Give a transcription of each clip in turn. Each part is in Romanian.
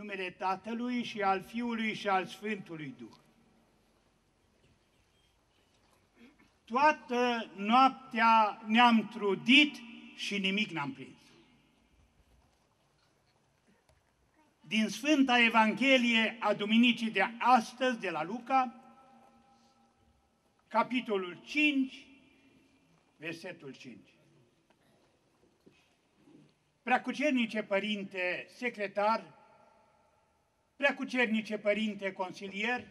numele Tatălui și al Fiului și al Sfântului Duh. Toată noaptea ne-am trudit și nimic n-am prins. Din Sfânta Evanghelie a Duminicii de astăzi, de la Luca, capitolul 5, versetul 5. Preacucernice Părinte Secretar, Preacucernice Părinte Consilier,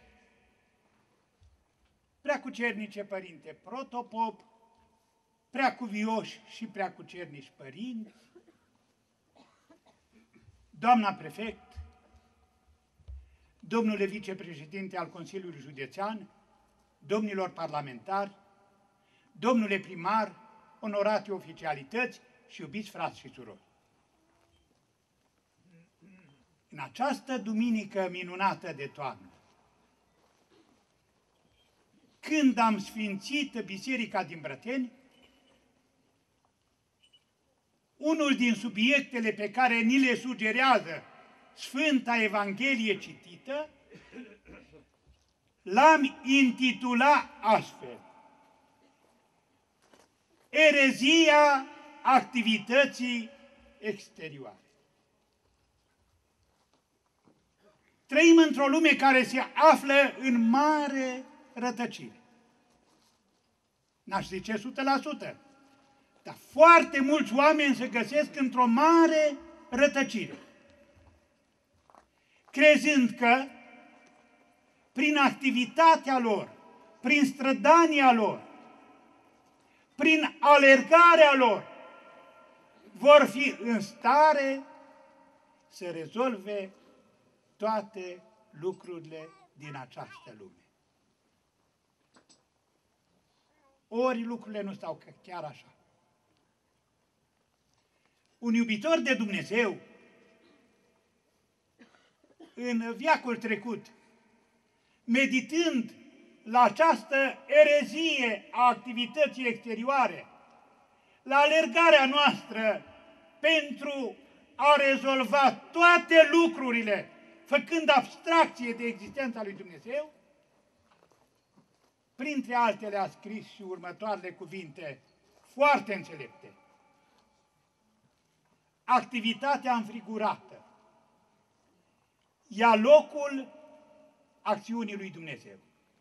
Preacucernice Părinte Protopop, Preacuvioși și Preacucernici Părinți, Doamna Prefect, Domnule Vicepreședinte al Consiliului Județean, domnilor parlamentari, domnule primar, onorate oficialități și iubiți frați și surori. În această duminică minunată de toamnă, când am sfințit Biserica din Brăteni, unul din subiectele pe care ni le sugerează Sfânta Evanghelie citită, l-am intitulat astfel: Erezia activității exterioare. Trăim într-o lume care se află în mare rătăcire. N-aș zice 100%, dar foarte mulți oameni se găsesc într-o mare rătăcire, crezând că prin activitatea lor, prin strădania lor, prin alergarea lor, vor fi în stare să rezolve toate lucrurile din această lume. Ori lucrurile nu stau chiar așa. Un iubitor de Dumnezeu, în veacul trecut, meditând la această erezie a activității exterioare, la alergarea noastră pentru a rezolva toate lucrurile, făcând abstracție de existența lui Dumnezeu, printre altele a scris și următoarele cuvinte foarte înțelepte. Activitatea înfrigurată ia locul acțiunii lui Dumnezeu.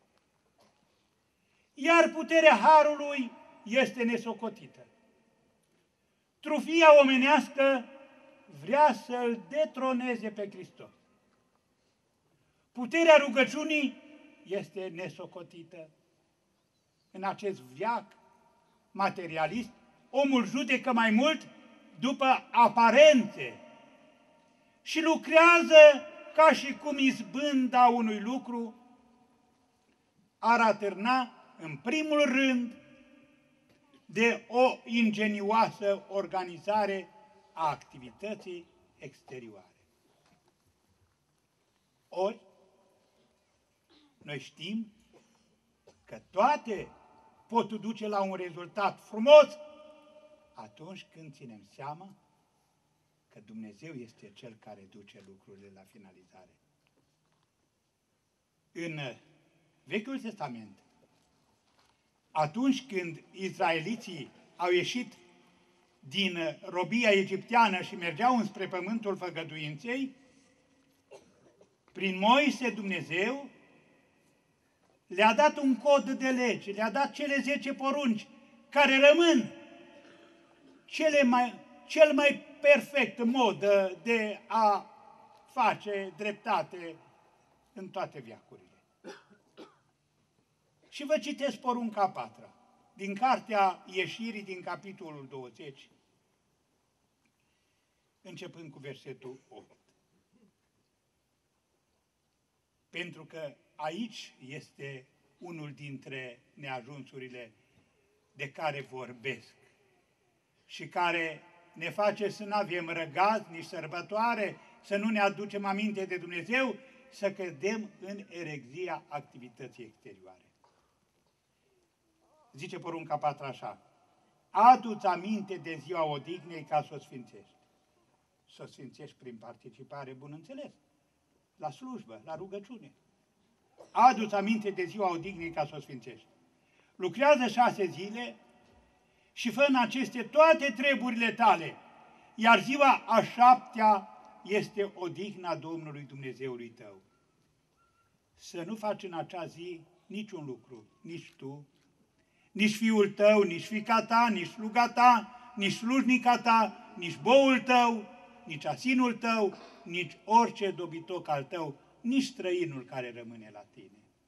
Iar puterea Harului este nesocotită. Trufia omenească vrea să-L detroneze pe Hristos. Puterea rugăciunii este nesocotită. În acest veac materialist, omul judecă mai mult după aparențe și lucrează ca și cum izbânda unui lucru ar atârna în primul rând de o ingenioasă organizare a activității exterioare. Ori, noi știm că toate pot duce la un rezultat frumos atunci când ținem seama că Dumnezeu este Cel care duce lucrurile la finalizare. În Vechiul Testament, atunci când izraeliții au ieșit din robia egipteană și mergeau înspre pământul făgăduinței, prin Moise Dumnezeu le-a dat un cod de lege, le-a dat cele 10 porunci, care rămân cel mai perfect mod de a face dreptate în toate veacurile. Și vă citesc porunca a 4-a, din Cartea Ieșirii, din capitolul 20, începând cu versetul 8. Pentru că aici este unul dintre neajunsurile de care vorbesc și care ne face să nu avem răgaz, nici sărbătoare, să nu ne aducem aminte de Dumnezeu, să cădem în erezia activității exterioare. Zice porunca 4 așa: adu-ți aminte de ziua odihnei ca să o sfințești. Să o sfințești prin participare, bun înțeles. la slujbă, la rugăciune. Adu-ți aminte de ziua odihnii ca să o sfințești. Lucrează 6 zile și fă în aceste toate treburile tale, iar ziua a 7-a este odihna Domnului Dumnezeului tău. Să nu faci în acea zi niciun lucru, nici tu, nici fiul tău, nici fiica ta, nici sluga ta, nici slujnica ta, nici boul tău, nici asinul tău, nici orice dobitoc al tău, nici străinul care rămâne la tine.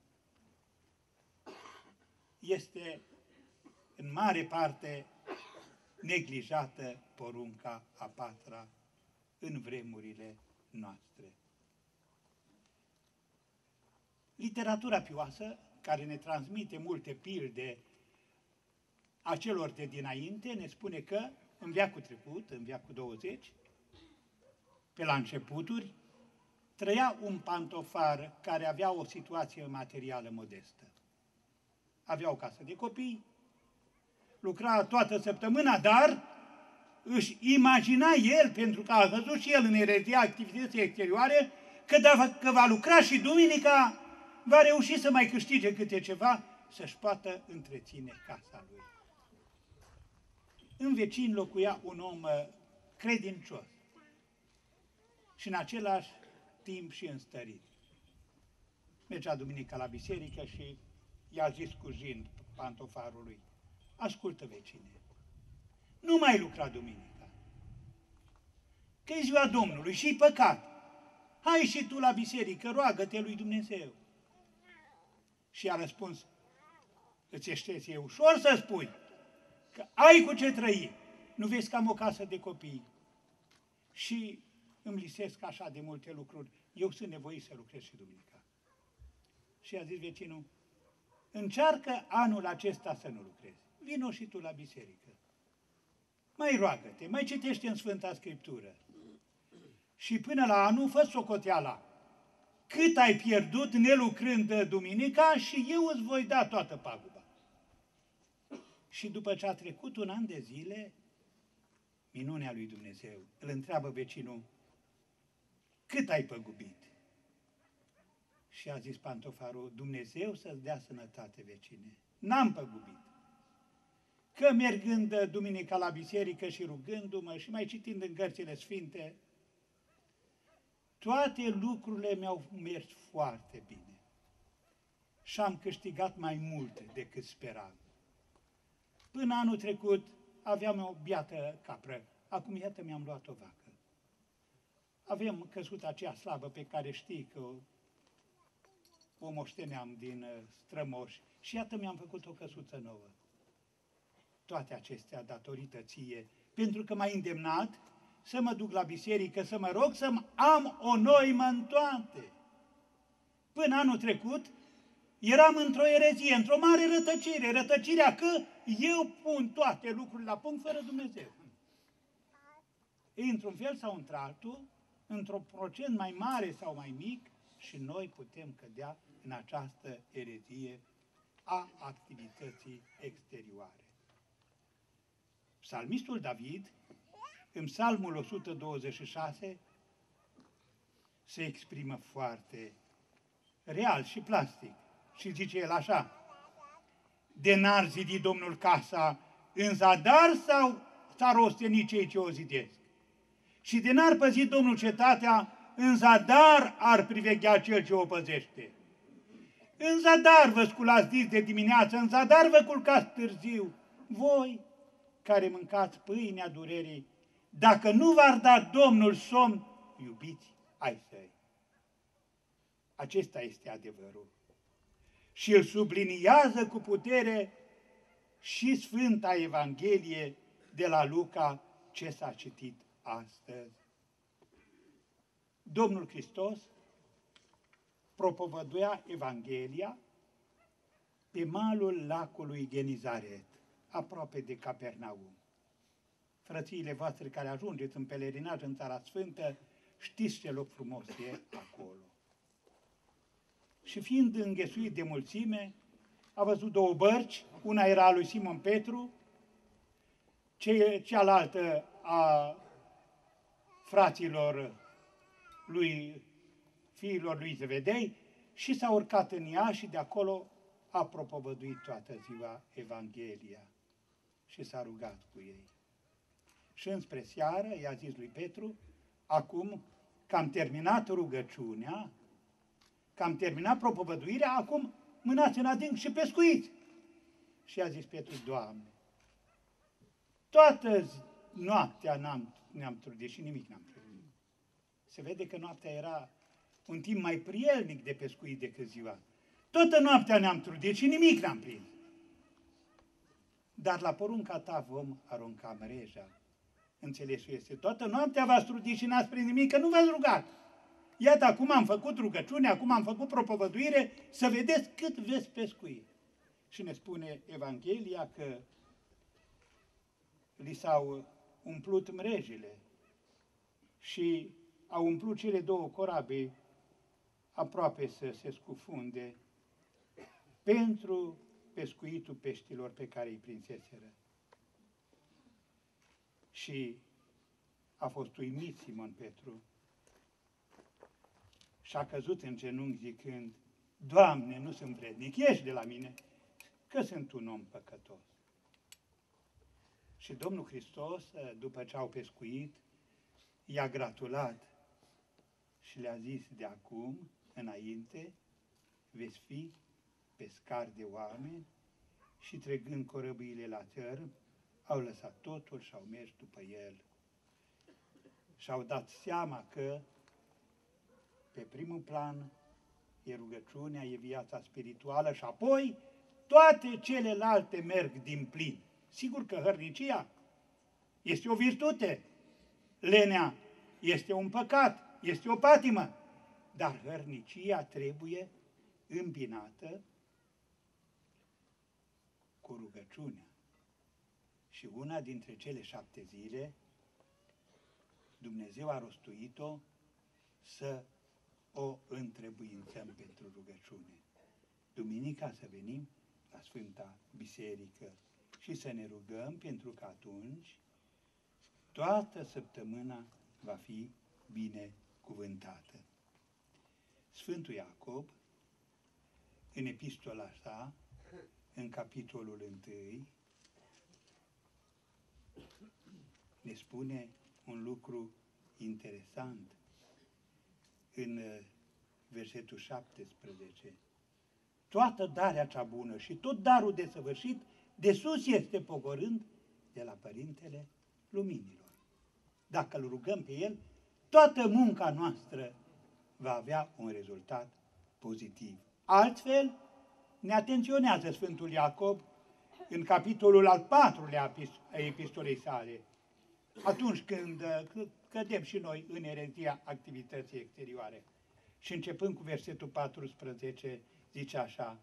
Este în mare parte neglijată porunca a 4-a în vremurile noastre. Literatura pioasă, care ne transmite multe pilde a celor de dinainte, ne spune că în veacul trecut, în veacul 20, pe la începuturi, trăia un pantofar care avea o situație materială modestă. Avea o casă de copii, lucra toată săptămâna, dar își imagina el, pentru că a văzut și el în erezia activității exterioare, că dacă va lucra și duminica, va reuși să mai câștige câte ceva, să-și poată întreține casa lui. În vecin locuia un om credincios și în același timp și înstărit. Mergea duminica la biserică și i-a zis cujind pantofarului: ascultă, vecine, nu mai lucra duminica, că e ziua Domnului și-i păcat. Hai și tu la biserică, roagă-te lui Dumnezeu. Și a răspuns: îți e ușor să spui că ai cu ce trăi. Nu vezi că am o casă de copii și îmi lisesc așa de multe lucruri. Eu sunt nevoit să lucrez și duminica. Și a zis vecinul: încearcă anul acesta să nu lucrezi. Vino și tu la biserică. Mai roagă-te, mai citește în Sfânta Scriptură. Și până la anul fă socoteala. Cât ai pierdut nelucrând duminica și eu îți voi da toată paguba. Și după ce a trecut un an de zile, minunea lui Dumnezeu, îl întreabă vecinul: cât ai păgubit? Și a zis pantofarul: Dumnezeu să-ți dea sănătate, vecine, n-am păgubit. Că mergând duminica la biserică și rugându-mă și mai citind în cărțile sfinte, toate lucrurile mi-au mers foarte bine și am câștigat mai mult decât speram. Până anul trecut aveam o biată capră, acum iată mi-am luat o vacă. Aveam căsuța aceea slabă pe care știi că o moșteneam din strămoși și iată mi-am făcut o căsuță nouă. Toate acestea datorită ție, pentru că m-ai îndemnat să mă duc la biserică, să mă rog, să am o noimă în toate. Până anul trecut eram într-o erezie, într-o mare rătăcire, rătăcirea că eu pun toate lucrurile la punct fără Dumnezeu. Într-un fel sau într-altul, într-un procent mai mare sau mai mic, și noi putem cădea în această erezie a activității exterioare. Psalmistul David, în Psalmul 126, se exprimă foarte real și plastic. Și zice el așa: de n-ar zidi Domnul casa, în zadar sau s-ar osteni cei ce o zidesc? Și de n-ar păzi Domnul cetatea, în zadar ar priveghea cel ce o păzește. În zadar vă sculați dis de dimineață, în zadar vă culcați târziu, voi care mâncați pâinea durerii, dacă nu v-ar da Domnul somn, iubiți ai săi. Acesta este adevărul. Și îl subliniază cu putere și Sfânta Evanghelie de la Luca, ce s-a citit astăzi. Domnul Hristos propovăduia Evanghelia pe malul lacului Genizaret, aproape de Capernaum. Frățiile voastre care ajungeți în pelerinaj în Țara Sfântă, știți ce loc frumos e acolo. Și fiind înghesuit de mulțime, a văzut 2 bărci, una era a lui Simon Petru, cealaltă a fraților lui fiilor lui Zevedei și s-a urcat în ea și de acolo a propovăduit toată ziua Evanghelia și s-a rugat cu ei. Și înspre seară i-a zis lui Petru, acum că am terminat rugăciunea, că am terminat propovăduirea, acum mânați în adânc și pescuiți. Și a zis Petru, Doamne, toată noaptea ne-am trudit și nimic n-am prins. Se vede că noaptea era un timp mai prielnic de pescuit decât ziua. Toată noaptea ne-am trudit și nimic n-am prins. Dar la porunca ta vom arunca mreja. Înțelesul este, toată noaptea v-ați trudit și n-ați prins nimic, că nu v-ați rugat. Iată, acum am făcut rugăciune, acum am făcut propovăduire, să vedeți cât veți pescui. Și ne spune Evanghelia că li s-au umplut mrejile și au umplut cele două corabii aproape să se scufunde pentru pescuitul peștilor pe care îi prinseseră. Și a fost uimit Simon Petru și a căzut în genunchi zicând, Doamne, nu sunt vrednic, ieși de la mine, că sunt un om păcătos. Și Domnul Hristos, după ce au pescuit, i-a gratulat și le-a zis, de acum înainte veți fi pescari de oameni, și trecând corăbiile la țărm, au lăsat totul și au mers după el. Și-au dat seama că pe primul plan e rugăciunea, e viața spirituală și apoi toate celelalte merg din plin. Sigur că hărnicia este o virtute, lenea este un păcat, este o patimă, dar hărnicia trebuie îmbinată cu rugăciunea. Și una dintre cele 7 zile, Dumnezeu a rostuit-o să o întrebuințăm pentru rugăciune. Duminica să venim la Sfânta Biserică și să ne rugăm, pentru că atunci toată săptămâna va fi binecuvântată. Sfântul Iacob, în epistola sa, în capitolul 1, ne spune un lucru interesant în versetul 17. Toată darea cea bună și tot darul desăvârșit de sus este pogorând de la Părintele Luminilor. Dacă îl rugăm pe El, toată munca noastră va avea un rezultat pozitiv. Altfel, ne atenționează Sfântul Iacob în capitolul al 4-lea a epistolei sale, atunci când cădem și noi în erezia activității exterioare. Și începând cu versetul 14, zice așa,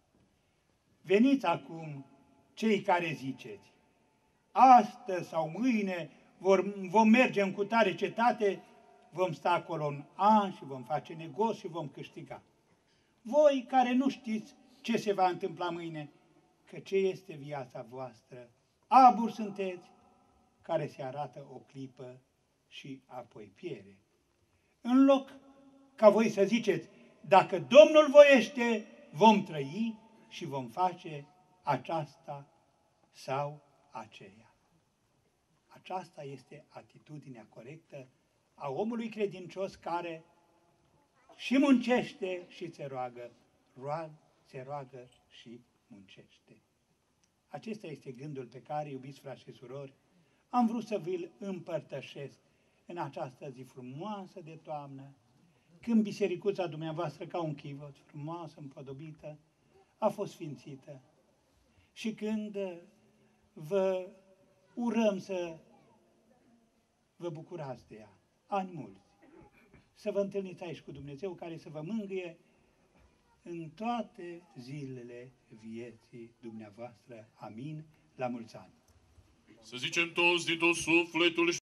veniți acum cei care ziceți, astăzi sau mâine vom merge în cutare cetate, vom sta acolo un an și vom face negoți și vom câștiga. Voi care nu știți ce se va întâmpla mâine, că ce este viața voastră, aburi sunteți, care se arată o clipă și apoi piere. În loc ca voi să ziceți, dacă Domnul voiește, vom trăi și vom face aceasta sau aceea. Aceasta este atitudinea corectă a omului credincios care și muncește și se roagă, se roagă și muncește. Acesta este gândul pe care, iubiți frați și surori, am vrut să vi-l împărtășesc în această zi frumoasă de toamnă, când bisericuța dumneavoastră, ca un chivot, frumoasă, împodobită, a fost sfințită. Și când vă urăm să vă bucurați de ea, ani mulți, să vă întâlniți aici cu Dumnezeu, care să vă mângâie în toate zilele vieții dumneavoastră. Amin. La mulți ani! Să zicem toți din tot sufletul